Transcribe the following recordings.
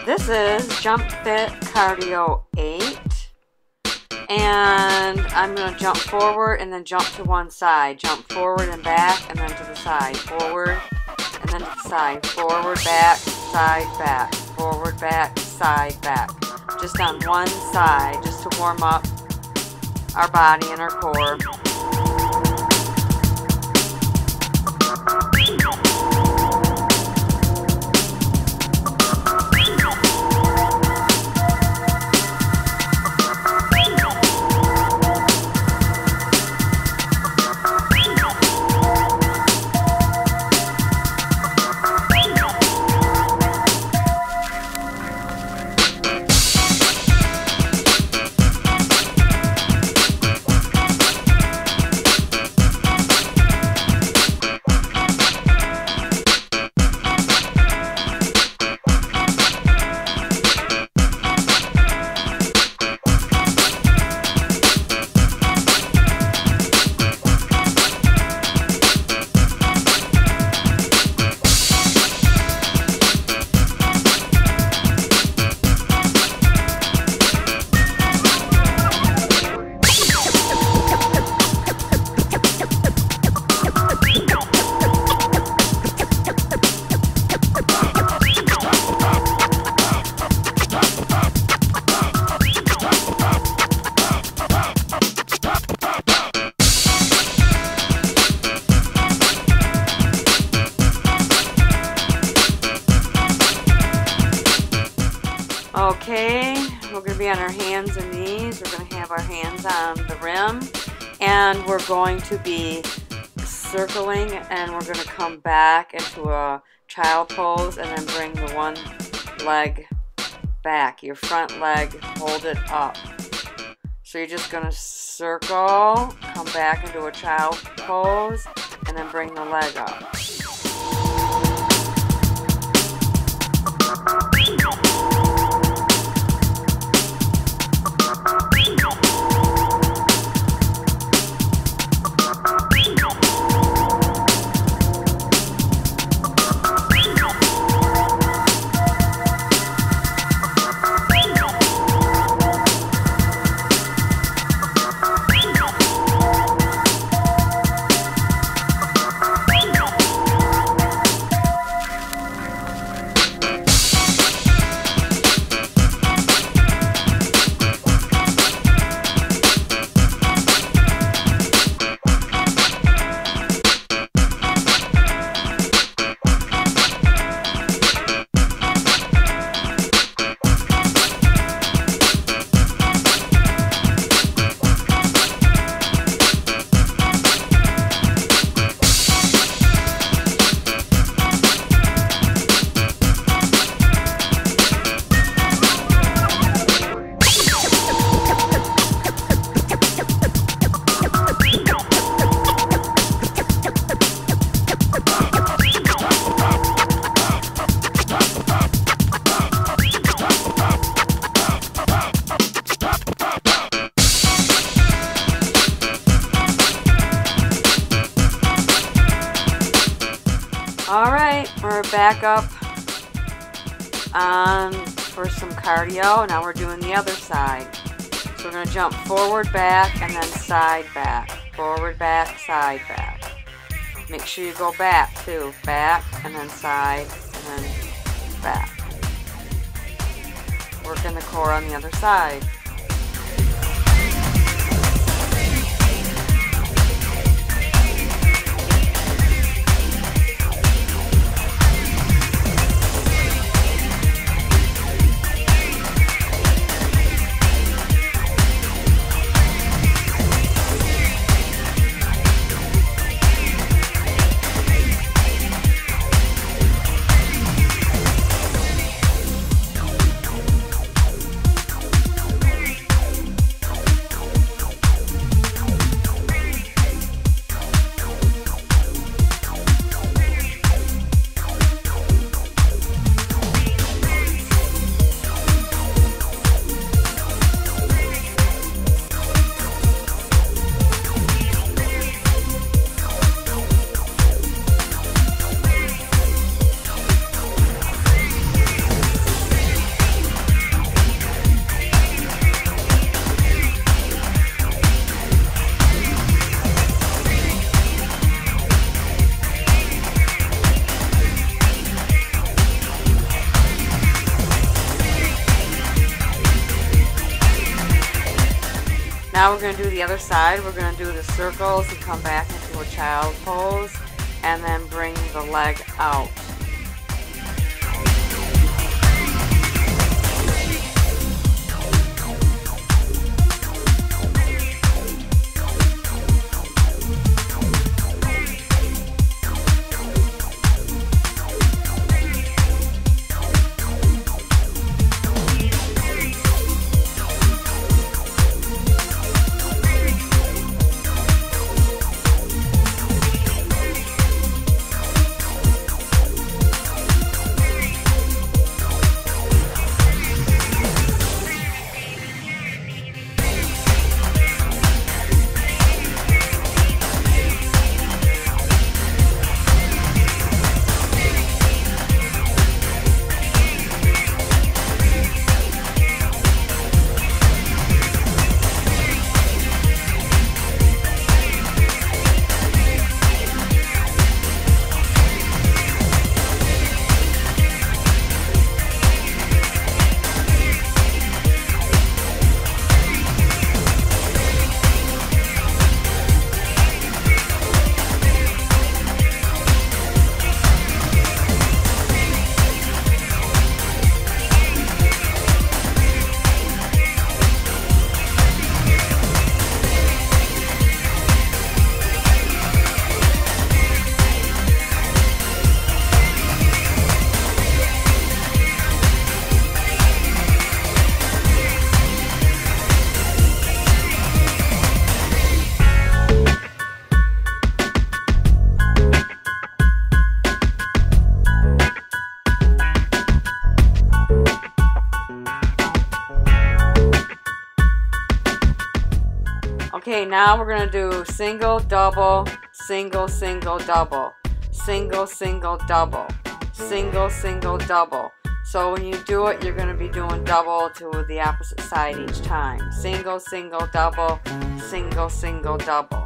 This is Jump Fit Cardio 8, and I'm going to jump forward and then jump to one side, jump forward and back and then to the side, forward and then to the side, forward, back, side, forward, back, side, back, just on one side, just to warm up our body and our core. Okay, we're going to be on our hands and knees. We're going to have our hands on the rim, and we're going to be circling, and we're going to come back into a child pose and then bring the one leg back. Your front leg, hold it up. So you're just going to circle, come back into a child pose, and then bring the leg up. Alright, we're back up for some cardio. Now we're doing the other side. So we're going to jump forward, back, and then side, back. Forward, back, side, back. Make sure you go back too. Back, and then side, and then back. Working the core on the other side. now we're going to do the other side. We're going to do the circles and come back into a child pose and then bring the leg out. Okay, now we're going to do single, double, single, single, double, single, single, double, single, single, double. So when you do it, you're going to be doing double to the opposite side each time. Single, single, double, single, single, double.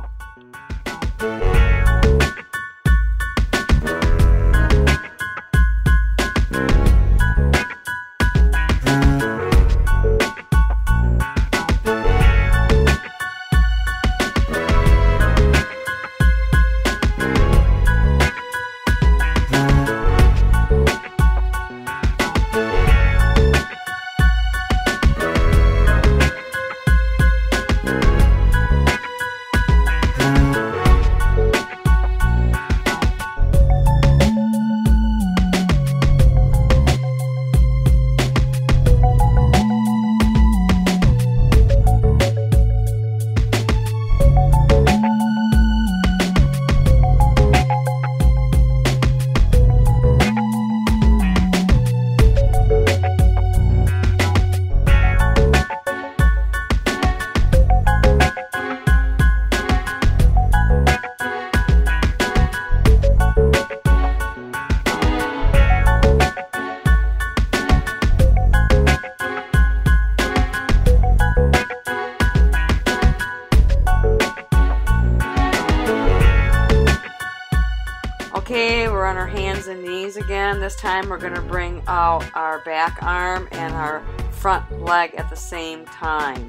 Okay, we're on our hands and knees again. This time we're going to bring out our back arm and our front leg at the same time.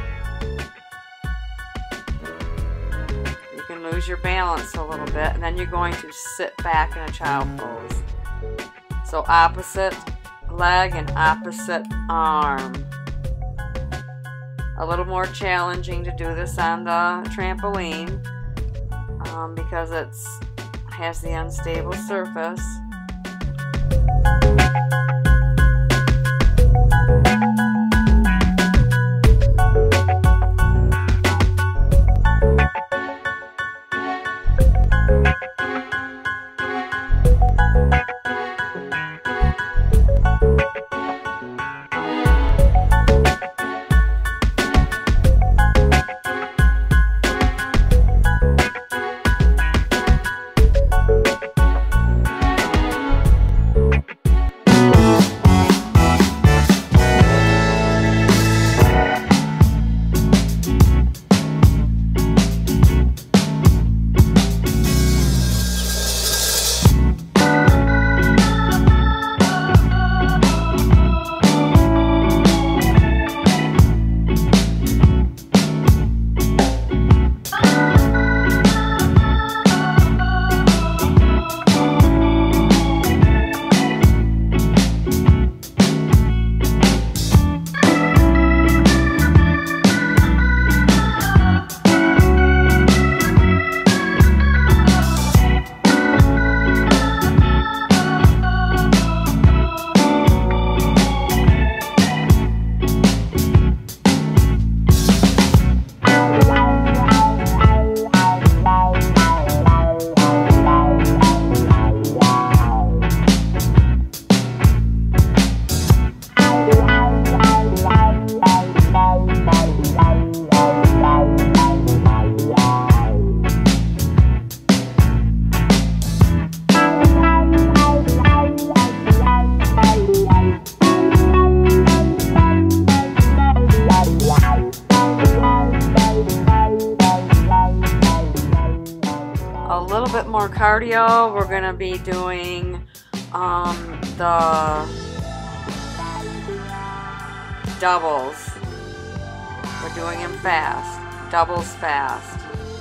You can lose your balance a little bit, and then you're going to sit back in a child pose. So opposite leg and opposite arm. A little more challenging to do this on the trampoline because it has the unstable surface. cardio, we're going to be doing the doubles. We're doing them fast, doubles fast.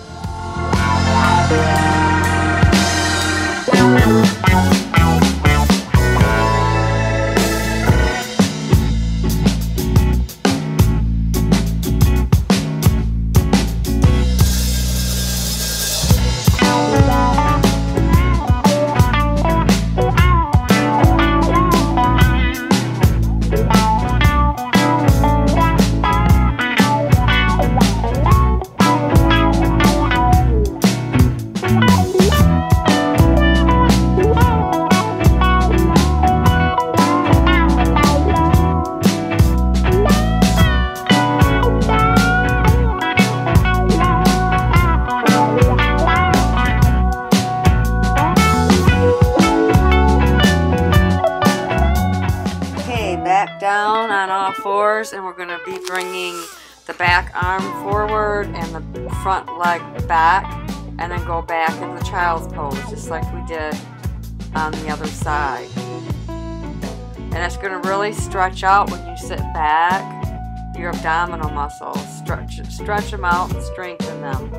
Back down on all fours, and we're going to be bringing the back arm forward and the front leg back, and then go back into child's pose just like we did on the other side. And it's going to really stretch out when you sit back your abdominal muscles. Stretch them out and strengthen them.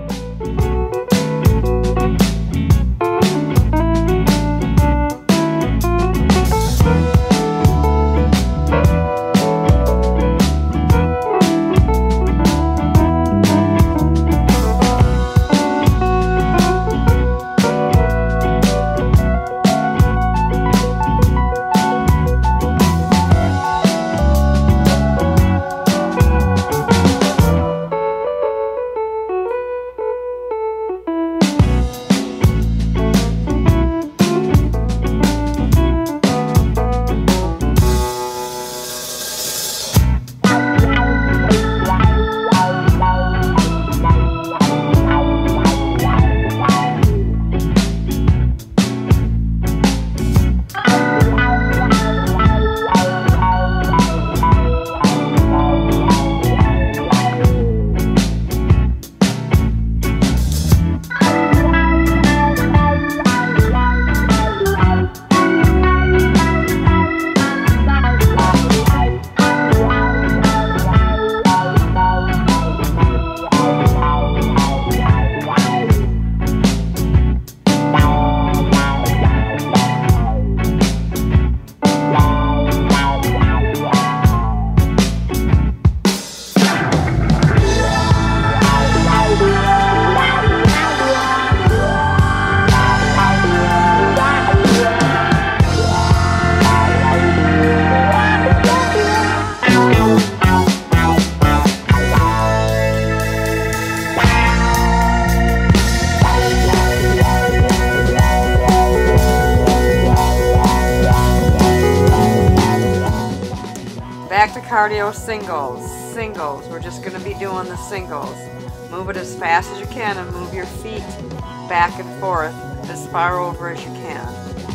Back to cardio singles. We're just going to be doing the singles. Move it as fast as you can and move your feet back and forth as far over as you can.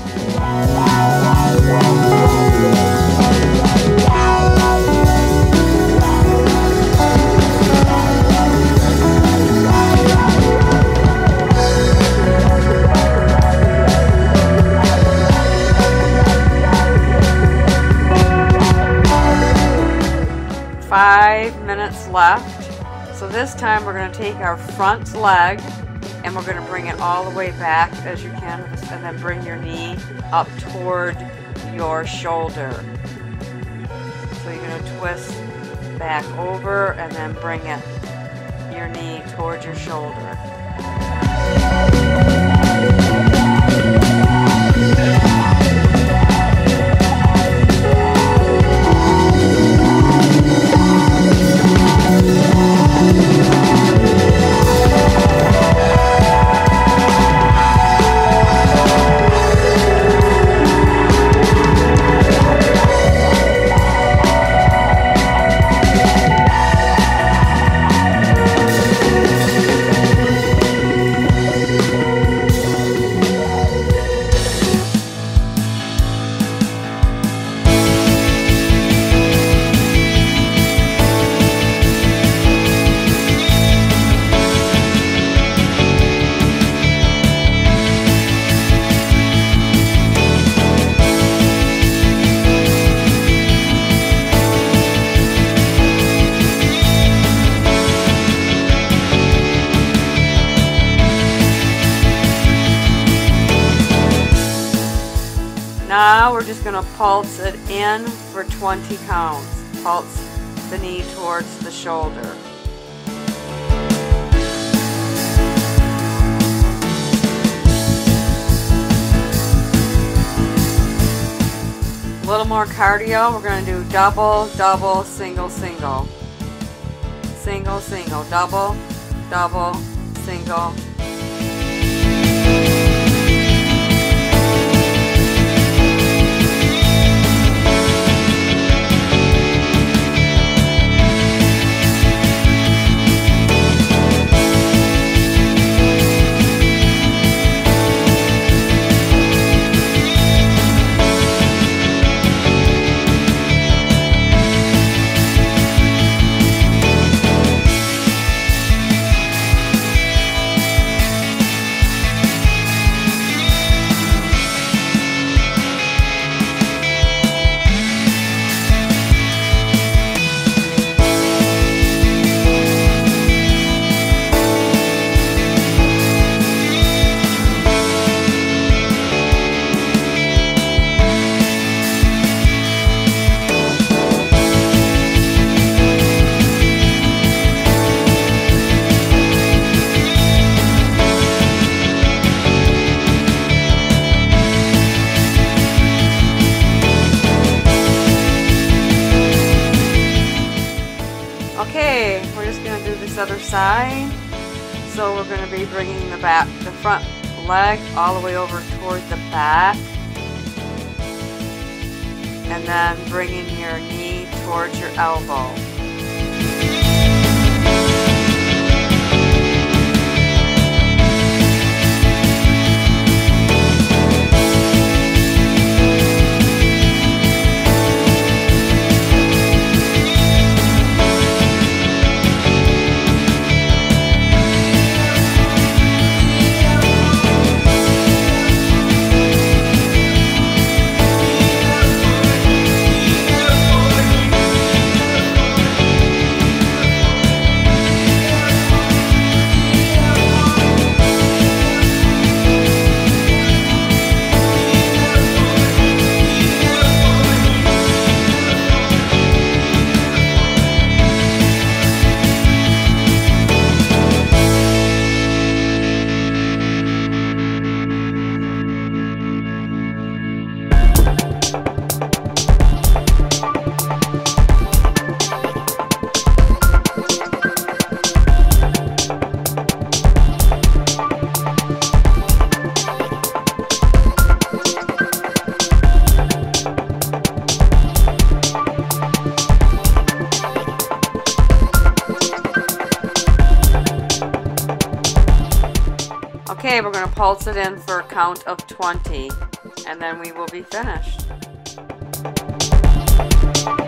5 minutes left. So this time we're going to take our front leg and we're going to bring it all the way back as you can, and then bring your knee up toward your shoulder. So you're going to twist back over and then bring your knee towards your shoulder. Now we're just going to pulse it in for 20 counts. Pulse the knee towards the shoulder. A little more cardio. We're going to do double, double, single, single. Single, single, double, double, single. Okay, we're just going to do this other side. So we're going to be bringing the front leg all the way over toward the back. And then bringing your knee towards your elbow. Okay, we're going to pulse it in for a count of 20, and then we will be finished.